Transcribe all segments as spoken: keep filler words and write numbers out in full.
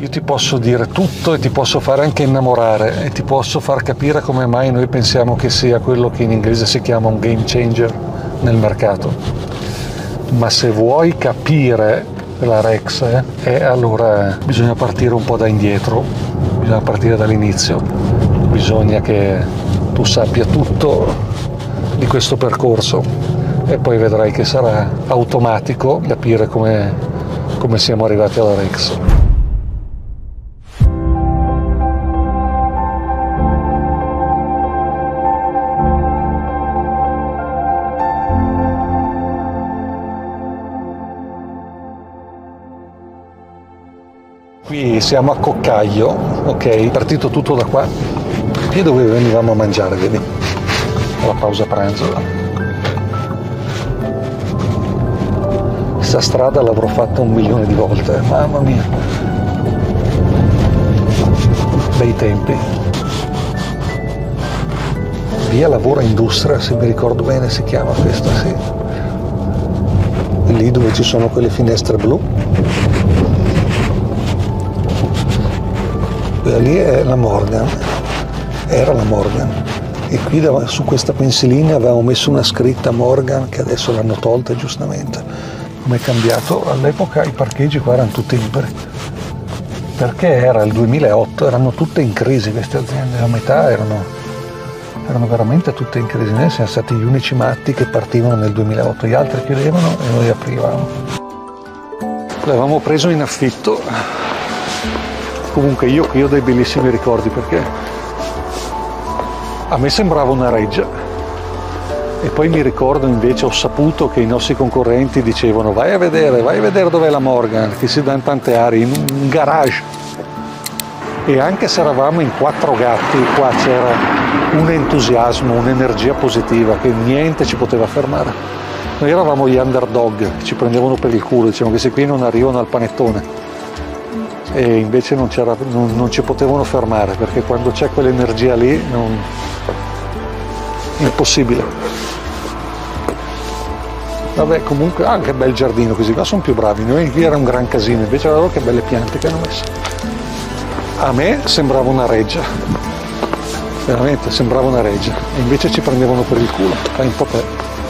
io ti posso dire tutto e ti posso fare anche innamorare e ti posso far capire come mai noi pensiamo che sia quello che in inglese si chiama un game changer nel mercato. Ma se vuoi capire la Rex, eh, eh, allora bisogna partire un po' da indietro, bisogna partire dall'inizio, bisogna che tu sappia tutto di questo percorso e poi vedrai che sarà automatico capire come, come siamo arrivati alla Rex. Qui siamo a Coccaglio, ok? Partito tutto da qua. Qui dove venivamo a mangiare, vedi? Alla pausa pranzo. Questa strada l'avrò fatta un milione di volte, mamma mia. Bei tempi. Via Lavoro Industria, se mi ricordo bene si chiama questa, sì. Lì dove ci sono quelle finestre blu. Quella lì è la Morgan, era la Morgan, e qui su questa pensilina avevamo messo una scritta Morgan che adesso l'hanno tolta giustamente. Come è cambiato? All'epoca i parcheggi qua erano tutti liberi, perché era il duemilaotto, erano tutte in crisi queste aziende, a metà erano, erano veramente tutte in crisi, noi siamo stati gli unici matti che partivano nel duemilaotto, gli altri chiudevano e noi aprivamo. L'avevamo preso in affitto. Comunque io qui ho dei bellissimi ricordi perché a me sembrava una reggia e poi mi ricordo invece, ho saputo che i nostri concorrenti dicevano vai a vedere, vai a vedere dov'è la Morgan, che si dà in tante aree, in un garage. E anche se eravamo in quattro gatti, qua c'era un entusiasmo, un'energia positiva che niente ci poteva fermare. Noi eravamo gli underdog, ci prendevano per il culo, dicevano che se qui non arrivano al panettone. E invece non, c'era, non, non ci potevano fermare, perché quando c'è quell'energia lì non... è impossibile. Vabbè, comunque, ah, che bel giardino, così qua sono più bravi, noi qui era un gran casino, invece loro che belle piante che hanno messo. A me sembrava una reggia, veramente sembrava una reggia, e invece ci prendevano per il culo, fai un po' te.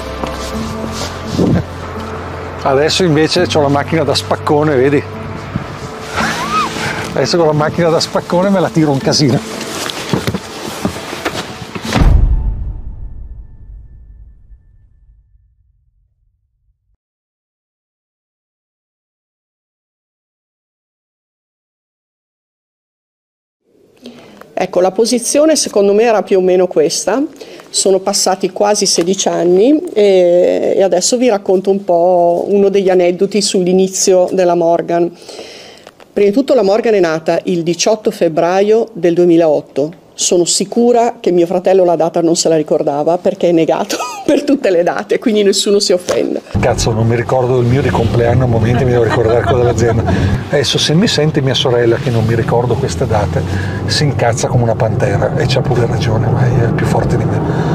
Adesso invece ho la macchina da spaccone, vedi? Adesso con la macchina da spaccone me la tiro un casino. Ecco, la posizione secondo me era più o meno questa. Sono passati quasi sedici anni e, e adesso vi racconto un po' uno degli aneddoti sull'inizio della Morgan. Prima di tutto la Morgan è nata il diciotto febbraio del duemilaotto. Sono sicura che mio fratello la data non se la ricordava perché è negato per tutte le date, quindi nessuno si offenda. Cazzo, non mi ricordo il mio di compleanno, a momenti mi devo ricordare quello dell'azienda. Adesso se mi sente mia sorella che non mi ricordo queste date, si incazza come una pantera e c'ha pure ragione, ma è più forte di me.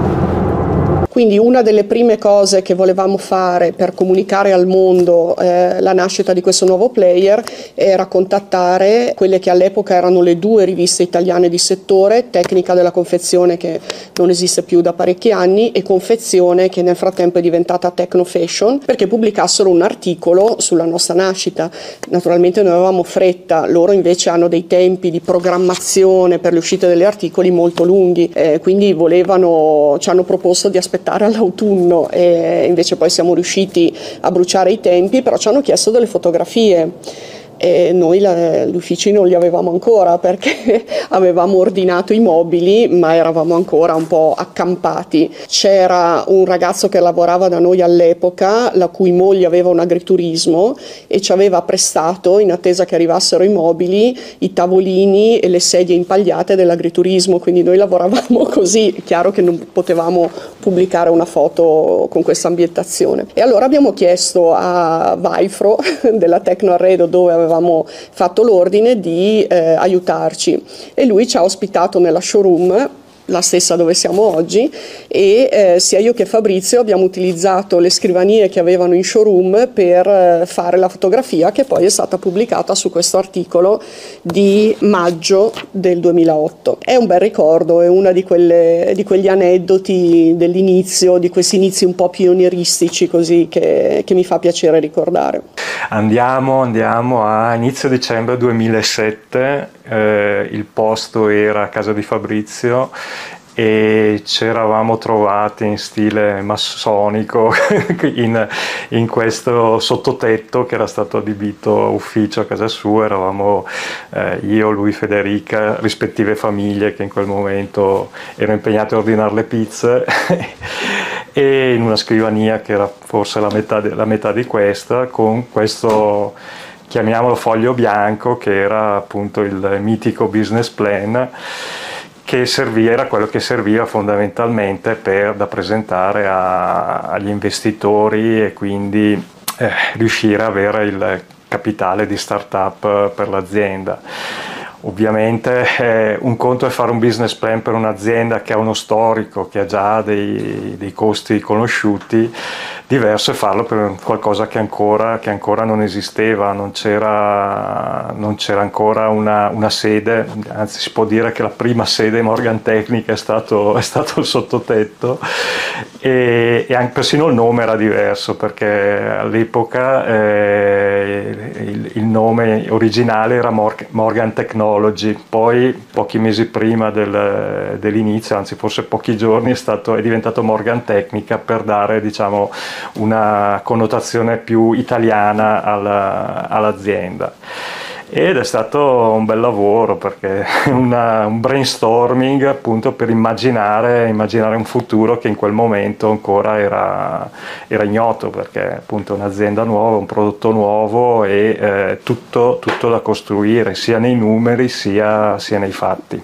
Quindi una delle prime cose che volevamo fare per comunicare al mondo eh, la nascita di questo nuovo player era contattare quelle che all'epoca erano le due riviste italiane di settore, Tecnica della Confezione che non esiste più da parecchi anni e Confezione che nel frattempo è diventata Techno Fashion, perché pubblicassero un articolo sulla nostra nascita. Naturalmente noi avevamo fretta, loro invece hanno dei tempi di programmazione per le uscite degli articoli molto lunghi, eh, quindi volevano, ci hanno proposto di aspettare all'autunno e invece poi siamo riusciti a bruciare i tempi, però ci hanno chiesto delle fotografie e noi la, gli uffici non li avevamo ancora perché avevamo ordinato i mobili ma eravamo ancora un po' accampati. C'era un ragazzo che lavorava da noi all'epoca la cui moglie aveva un agriturismo e ci aveva prestato, in attesa che arrivassero i mobili, i tavolini e le sedie impagliate dell'agriturismo, quindi noi lavoravamo così. È chiaro che non potevamo pubblicare una foto con questa ambientazione e allora abbiamo chiesto a Vaifro della Tecno Arredo, dove aveva avevamo fatto l'ordine, di eh, aiutarci e lui ci ha ospitato nella showroom la stessa dove siamo oggi, e eh, sia io che Fabrizio abbiamo utilizzato le scrivanie che avevano in showroom per eh, fare la fotografia, che poi è stata pubblicata su questo articolo di maggio del duemilaotto. È un bel ricordo, è una di, quelle, di quegli aneddoti dell'inizio, di questi inizi un po' pionieristici così, che, che mi fa piacere ricordare. Andiamo, andiamo a inizio dicembre duemilasette, eh, il posto era a casa di Fabrizio e ci eravamo trovati in stile massonico in, in questo sottotetto che era stato adibito ufficio a casa sua. Eravamo eh, io, lui, Federica, rispettive famiglie che in quel momento erano impegnate a ordinare le pizze e in una scrivania che era forse la metà, de, la metà di questa, con questo, chiamiamolo foglio bianco, che era appunto il mitico business plan, che serviva, era quello che serviva fondamentalmente per, da presentare a, agli investitori e quindi eh, riuscire a avere il capitale di start-up per l'azienda. Ovviamente eh, un conto è fare un business plan per un'azienda che ha uno storico, che ha già dei, dei costi conosciuti, diverso è farlo per qualcosa che ancora, che ancora non esisteva, non c'era, non c'era ancora una, una sede, anzi si può dire che la prima sede Morgan Technica è stato, è stato il sottotetto, e, e anche persino il nome era diverso, perché all'epoca eh, il, il nome originale era Morgan Technology. Poi pochi mesi prima del, dell'inizio, anzi forse pochi giorni, è, stato, è diventato Morgan Technica per dare, diciamo, una connotazione più italiana alla, all'azienda. Ed è stato un bel lavoro, perché una, un brainstorming appunto per immaginare, immaginare un futuro che in quel momento ancora era, era ignoto, perché appunto è un'azienda nuova, un prodotto nuovo e eh, tutto, tutto da costruire, sia nei numeri sia, sia nei fatti.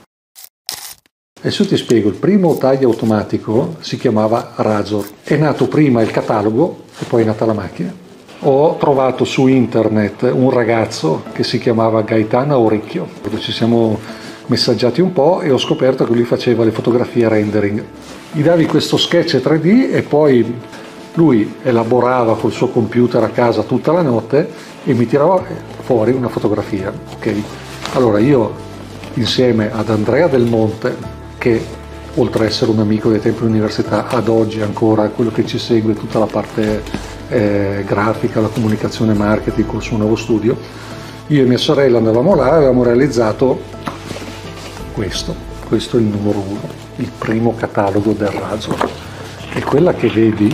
Adesso ti spiego, il primo taglio automatico si chiamava Razor, è nato prima il catalogo e poi è nata la macchina. Ho trovato su internet un ragazzo che si chiamava Gaetano Auricchio, ci siamo messaggiati un po' e ho scoperto che lui faceva le fotografie rendering. Gli davi questo sketch tre D e poi lui elaborava col suo computer a casa tutta la notte e mi tirava fuori una fotografia. Okay. Allora io, insieme ad Andrea Del Monte, che oltre ad essere un amico dei tempi dell'università, ad oggi ancora quello che ci segue tutta la parte eh, grafica, la comunicazione marketing col suo nuovo studio, io e mia sorella andavamo là e avevamo realizzato questo, questo è il numero uno, il primo catalogo del Razor, e quella che vedi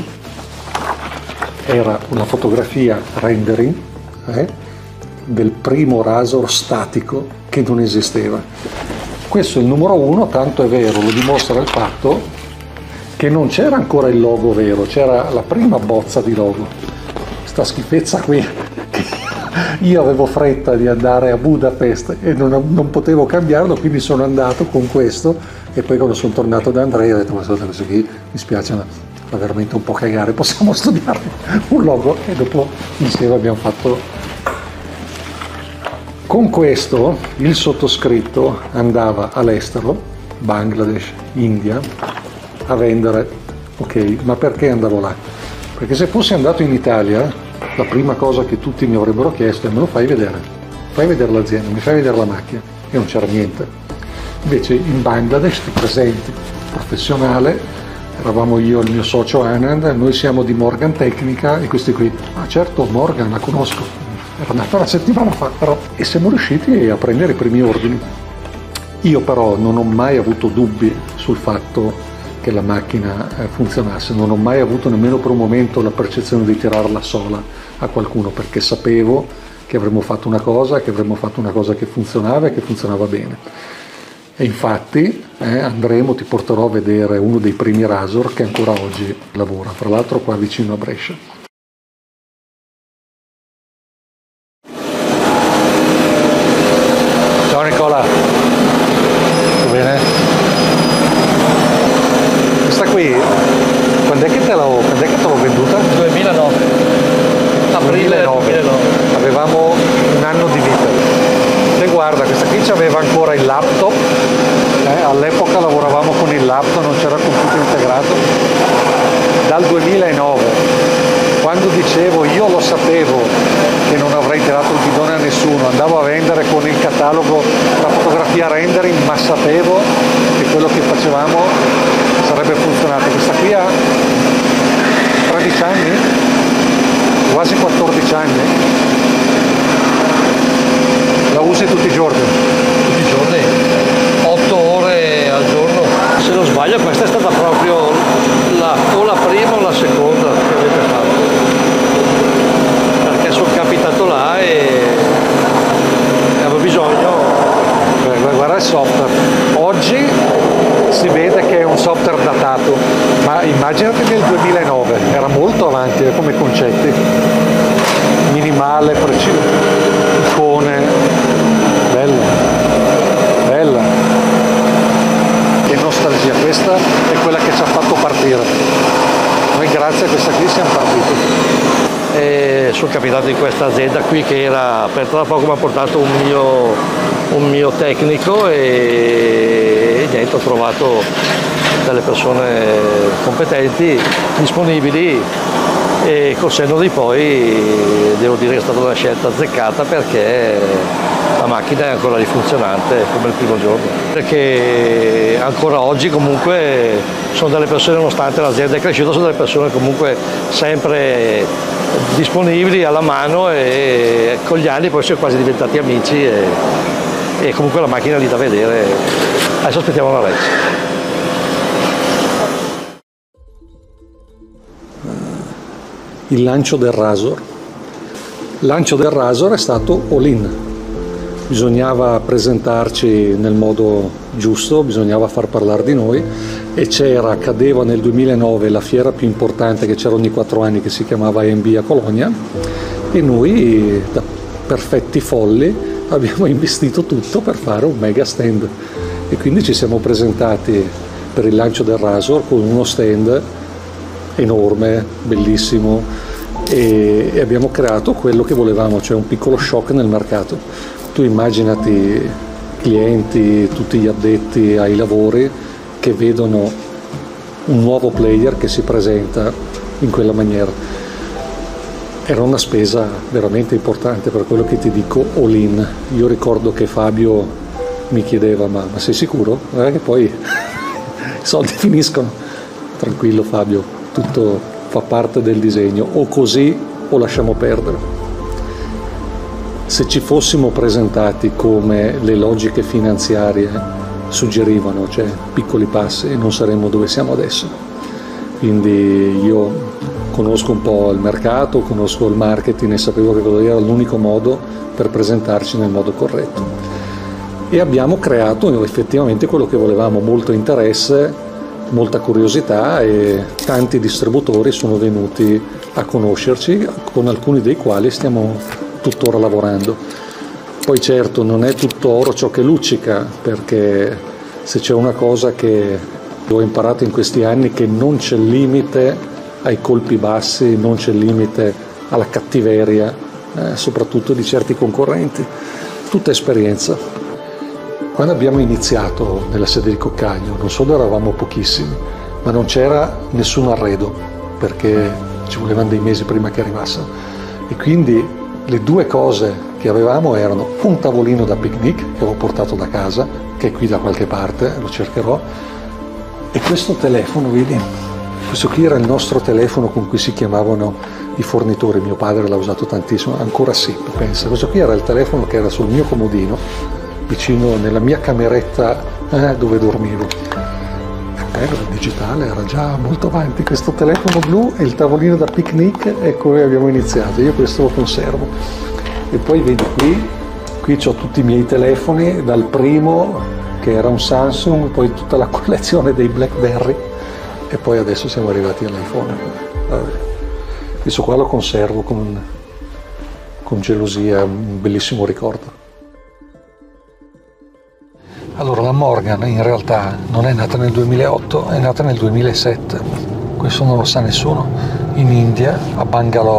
era una fotografia rendering eh, del primo Razor statico che non esisteva. Questo è il numero uno, tanto è vero, lo dimostra il fatto che non c'era ancora il logo vero, c'era la prima bozza di logo. Sta schifezza qui, che io avevo fretta di andare a Budapest e non, non potevo cambiarlo, quindi sono andato con questo, e poi quando sono tornato da Andrea ho detto: questo qui mi spiace, ma fa veramente un po' cagare, possiamo studiare un logo, e dopo insieme abbiamo fatto. Con questo il sottoscritto andava all'estero, Bangladesh, India, a vendere. Ok, ma perché andavo là? Perché se fossi andato in Italia, la prima cosa che tutti mi avrebbero chiesto è: me lo fai vedere? Fai vedere l'azienda, mi fai vedere la macchina? E non c'era niente. Invece in Bangladesh ti presenti, professionale, eravamo io e il mio socio Anand, noi siamo di Morgan Technica, e questi qui: ah certo, Morgan, la conosco. Era andata una settimana fa, però, e siamo riusciti a prendere i primi ordini. Io però non ho mai avuto dubbi sul fatto che la macchina funzionasse, non ho mai avuto nemmeno per un momento la percezione di tirarla sola a qualcuno, perché sapevo che avremmo fatto una cosa, che avremmo fatto una cosa che funzionava e che funzionava bene. E infatti eh, andremo, ti porterò a vedere uno dei primi Razor che ancora oggi lavora, tra l'altro qua vicino a Brescia. Ciao Nicola, tutto bene? Questa qui, quando è che te l'ho, quando è che te l'ho venduta? duemilanove, aprile duemilanove. Avevamo un anno di vita. E guarda, questa qui c'aveva ancora il laptop Eh, all'epoca lavoravamo con il laptop, non c'era computer integrato. Dal duemilanove, quando dicevo io lo sapevo che non avrei tirato il bidone a nessuno, andavo a vendere con il catalogo la fotografia rendering, ma sapevo che quello che facevamo sarebbe funzionato. Questa qui ha tredici anni, quasi quattordici anni, la usi tutti i giorni? Tutti i giorni, otto ore al giorno. Se non sbaglio questa è stata proprio la, o la prima o la seconda che avete fatto, perché sono capitato là e avevo bisogno. Guarda il software, oggi si vede che è un software datato, ma immaginate nel duemilanove, era molto avanti come concetti, minimale, preciso, icone, bella, bella, che nostalgia, questa è quella che ci ha fatto partire, noi grazie a questa qui siamo partiti. E sono capitato in questa azienda qui che era, per tra poco mi ha portato un mio, un mio tecnico e, e niente, ho trovato delle persone competenti, disponibili e col senno di poi devo dire che è stata una scelta azzeccata perché la macchina è ancora lì funzionante come il primo giorno. Perché ancora oggi comunque sono delle persone, nonostante l'azienda è cresciuta, sono delle persone comunque sempre disponibili, alla mano e con gli anni poi siamo quasi diventati amici e, e comunque la macchina è lì da vedere. Adesso aspettiamo la legge. Il lancio del Razor. Il lancio del Razor è stato all-in. Bisognava presentarci nel modo giusto, bisognava far parlare di noi e c'era, cadeva nel duemilanove la fiera più importante che c'era ogni quattro anni che si chiamava A M B a Colonia e noi da perfetti folli abbiamo investito tutto per fare un mega stand e quindi ci siamo presentati per il lancio del Razor con uno stand enorme, bellissimo e, e abbiamo creato quello che volevamo, cioè un piccolo shock nel mercato. Tu immaginati clienti, tutti gli addetti ai lavori che vedono un nuovo player che si presenta in quella maniera. Era una spesa veramente importante, per quello che ti dico all in. Io ricordo che Fabio mi chiedeva ma, ma sei sicuro? Eh, che poi i soldi finiscono. Tranquillo Fabio, tutto fa parte del disegno, o così o lasciamo perdere. Se ci fossimo presentati come le logiche finanziarie suggerivano, cioè piccoli passi, non saremmo dove siamo adesso. Quindi io conosco un po' il mercato, conosco il marketing e sapevo che quello era l'unico modo per presentarci nel modo corretto. E abbiamo creato effettivamente quello che volevamo, molto interesse, molta curiosità e tanti distributori sono venuti a conoscerci, con alcuni dei quali stiamo tuttora lavorando. Poi certo non è tutto oro ciò che luccica, perché se c'è una cosa che ho imparato in questi anni, che non c'è limite ai colpi bassi, non c'è limite alla cattiveria, eh, soprattutto di certi concorrenti, tutta esperienza. Quando abbiamo iniziato nella sede di Coccaglio, non solo eravamo pochissimi, ma non c'era nessun arredo, perché ci volevano dei mesi prima che arrivasse. E quindi le due cose che avevamo erano un tavolino da picnic, che avevo portato da casa, che è qui da qualche parte, lo cercherò, e questo telefono, vedi? Questo qui era il nostro telefono con cui si chiamavano i fornitori, mio padre l'ha usato tantissimo, ancora sì, pensa. Questo qui era il telefono che era sul mio comodino, vicino nella mia cameretta eh, dove dormivo. Eh, il digitale era già molto avanti, questo telefono blu e il tavolino da picnic, e come abbiamo iniziato. Io questo lo conservo. E poi vedi qui, qui ho tutti i miei telefoni, dal primo che era un Samsung, poi tutta la collezione dei BlackBerry e poi adesso siamo arrivati all'iPhone. Questo qua lo conservo con, con gelosia, un bellissimo ricordo. Allora, la Morgan in realtà non è nata nel duemilaotto, è nata nel duemilasette, questo non lo sa nessuno, in India, a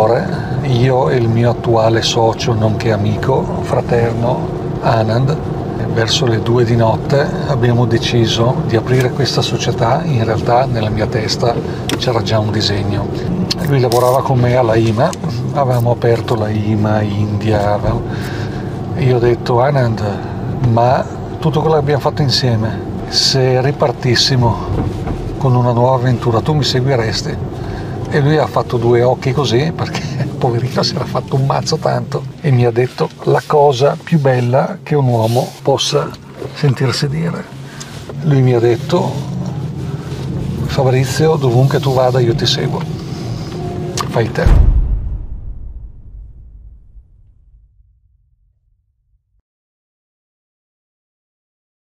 Bangalore, io e il mio attuale socio, nonché amico, fraterno, Anand, verso le due di notte abbiamo deciso di aprire questa società. In realtà nella mia testa c'era già un disegno. Lui lavorava con me alla I M A, avevamo aperto la I M A India, avevamo... e io ho detto: Anand, ma tutto quello che abbiamo fatto insieme, se ripartissimo con una nuova avventura, tu mi seguiresti? E lui ha fatto due occhi così, perché poverino si era fatto un mazzo tanto, e mi ha detto la cosa più bella che un uomo possa sentirsi dire. Lui mi ha detto: Fabrizio, dovunque tu vada io ti seguo, fai te.